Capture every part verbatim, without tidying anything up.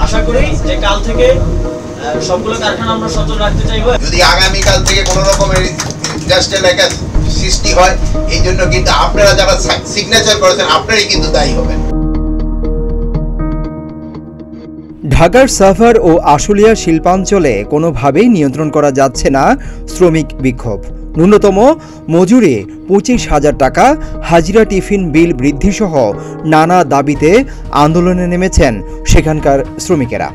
আশা করি যে কাল থেকে সবগুলো কারখানা আমরা সচল রাখতে চাইবো। যদি আগামী কাল থেকে কোনো রকমের জাস্ট এলাকা সৃষ্টি হয়, এই জন্য কিন্তু আপনারা যারা সিগনেচার করেছেন আপনারাই কিন্তু দায়ী হবেন। ঢাকার সাভার ও আশুলিয়া শিল্পাঞ্চলে কোনোভাবেই নিয়ন্ত্রণ করা যাচ্ছে না শ্রমিক বিক্ষোভ। ন্যূনতম মজুরি পঁচিশ হাজার টাকা, হাজিরা টিফিন বিল বৃদ্ধিসহ নানা দাবিতে আন্দোলনে নেমেছেন সেখানকার শ্রমিকেরা।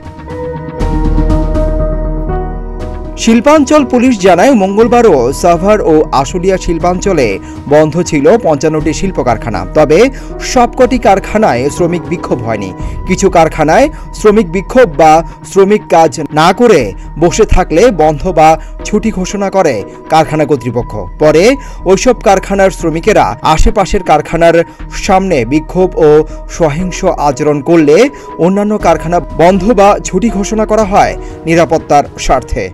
শিল্পাঞ্চল পুলিশ জানায়, মঙ্গলবারও সাভার ও আশুলিয়া শিল্পাঞ্চলে বন্ধ ছিল পঞ্চান্নটি শিল্প কারখানা। তবে সবকটি কারখানায় শ্রমিক বিক্ষোভ হয়নি। কিছু কারখানায় শ্রমিক বিক্ষোভ বা শ্রমিক কাজ না করে বসে থাকলে বন্ধ বা ছুটি ঘোষণা করে কারখানা কর্তৃপক্ষ। পরে ওইসব কারখানার শ্রমিকেরা আশেপাশের কারখানার সামনে বিক্ষোভ ও সহিংস আচরণ করলে অন্যান্য কারখানা বন্ধ বা ছুটি ঘোষণা করা হয় নিরাপত্তার স্বার্থে।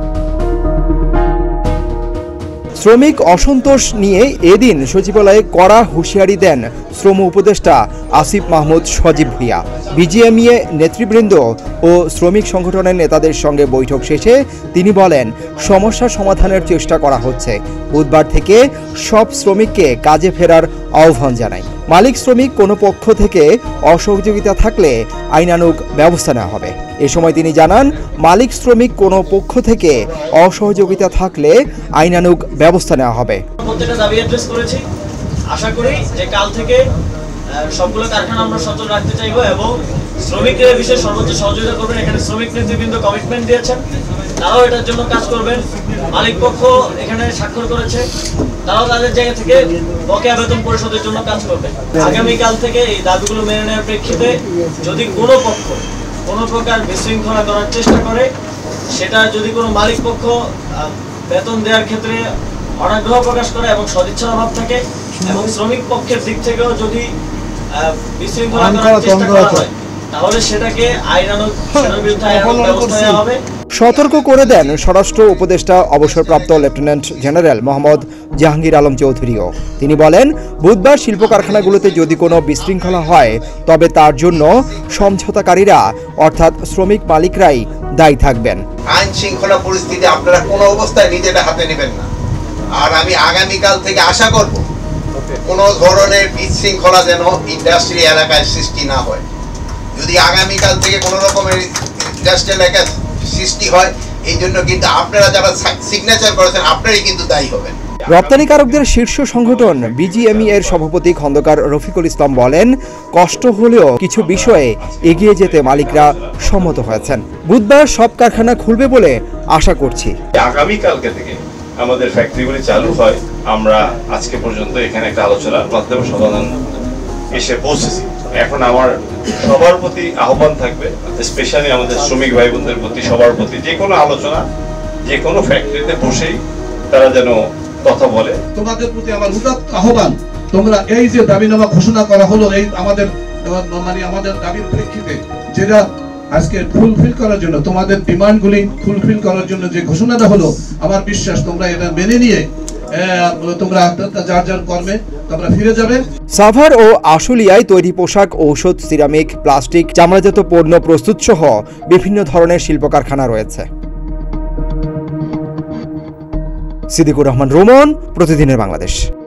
শ্রমিক অসন্তোষ নিয়ে এদিন সচিবালয়ে কড়া হুঁশিয়ারি দেন শ্রম উপদেষ্টা আসিফ মাহমুদ সজীব ভুঁইয়া। বিজিএমইএ নেতৃবৃন্দ ও শ্রমিক সংগঠনের নেতাদের সঙ্গে বৈঠক শেষে তিনি বলেন, সমস্যা সমাধানের চেষ্টা করা হচ্ছে। বুধবার থেকে সব শ্রমিককে কাজে ফেরার আহ্বান জানায়। মালিক শ্রমিক কোনো পক্ষ থেকে অসহযোগিতা থাকলে আইনানুগ ব্যবস্থা নেওয়া হবে। এ সময় তিনি জানান, মালিক শ্রমিক কোনো পক্ষ থেকে অসহযোগিতা থাকলে আইনানুগ ব্যবস্থা নেওয়া হবে। প্রত্যেকটা দাবি অ্যাড্রেস করেছি। আশা করি যে কাল থেকে সবগুলো কারখানা আমরা সচল রাখতে চাইবো এবং শ্রমিকদের বিষয়ে সর্বোচ্চ সহযোগিতা করবেন। এখানে শ্রমিক নেতৃবৃন্দ কমিটমেন্ট দিয়েছেন, তারাও এটার জন্য কাজ করবেন। মালিক পক্ষ এখানে স্বাক্ষর করেছে, তারাও তাদের জায়গা থেকে বকেয়া বেতন পরিশোধের জন্য কাজ করবে। আগামীকাল থেকে এই দাবিগুলো মেনে নেওয়ার প্রেক্ষিতে যদি কোনো পক্ষ কোনো প্রকার বিশৃঙ্খলা করার চেষ্টা করে, সেটা যদি কোনো মালিক পক্ষ বেতন দেওয়ার ক্ষেত্রে অনাগ্রহ প্রকাশ করে এবং সদিচ্ছার অভাব থাকে এবং শ্রমিক পক্ষের দিক থেকেও যদি বিশৃঙ্খলা করার চেষ্টা করা হয়, তাহলে সেটাকে আইনানুগ সেটার বিরুদ্ধে আইনানুগ ব্যবস্থা নেওয়া হবে। সতর্ক করে দেন স্বরাষ্ট্র উপদেষ্টা অবসরপ্রাপ্ত লেফটেন্যান্ট জেনারেল মোহাম্মদ জাহাঙ্গীর আলম চৌধুরীও। তিনি বলেন, বুধবার শিল্প কারখানাগুলোতে যদি কোনো বিশৃঙ্খলা হয় তবে তার জন্য সমঝোতাকারীরা অর্থাৎ শ্রমিক মালিকরাই দায়ী থাকবেন। আইন শৃঙ্খলা পরিস্থিতি আপনারা কোনো অবস্থায় নিজেটা হাতে নেবেন না। আর আমি আগামীকাল থেকে আশা করব কোনো ধরনের বিশৃঙ্খলা যেন ইন্ডাস্ট্রি এলাকায় সৃষ্টি না হয়। যদি আগামীকাল থেকে কোনো রকমের জাস্ট এলাকা সৃষ্টি হয়, এই জন্য কিন্তু আপনারা যারা সিগনেচার করেছেন আপনারাই কিন্তু দায়ী হবেন। রপ্তানিকারকদের শীর্ষ সংগঠন বিজিএমইএ এর সভাপতি খন্দকার রফিকুল ইসলাম বলেন, কষ্ট হলেও কিছু বিষয়ে এগিয়ে যেতে মালিকরা সম্মত হয়েছেন। বুধবার সব কারখানা খুলবে বলে আশা করছি। আগামীকালকে থেকে আমাদের ফ্যাক্টরিগুলি চালু হয়। আমরা আজকে পর্যন্ত এখানে একটা আলোচনার মাধ্যমে সমাধান এসে পৌঁছেছি। এখন আমার সবার প্রতি আহ্বান থাকবে, স্পেশালি আমাদের শ্রমিক ভাই বোনদের প্রতি, সবার প্রতি যে কোনো আলোচনা যে কোনো ফ্যাক্টরিতে বসেই তারা যেন কথা বলে। তোমাদের প্রতি আমার উদাত্ত আহ্বান, তোমরা এই যে দাবিনামা ঘোষণা করা হলো, এই আমাদের মানে আমাদের দাবির প্রেক্ষিতে যেটা আজকে ফুলফিল করার জন্য, তোমাদের ডিমান্ডগুলি ফুলফিল করার জন্য যে ঘোষণাটা হলো, আমার বিশ্বাস তোমরা এটা মেনে নিয়ে তোমরা যার যার কর্মে তোমরা ফিরে যাবে। সাভার ও আশুলিয়ায় তৈরি পোশাক, ঔষধ, সিরামিক, প্লাস্টিক, চামড়াজাত পণ্য প্রস্তুত সহ বিভিন্ন ধরনের শিল্প কারখানা রয়েছে। সিদ্দিকুর রহমান রোমন, প্রতিদিনের বাংলাদেশ।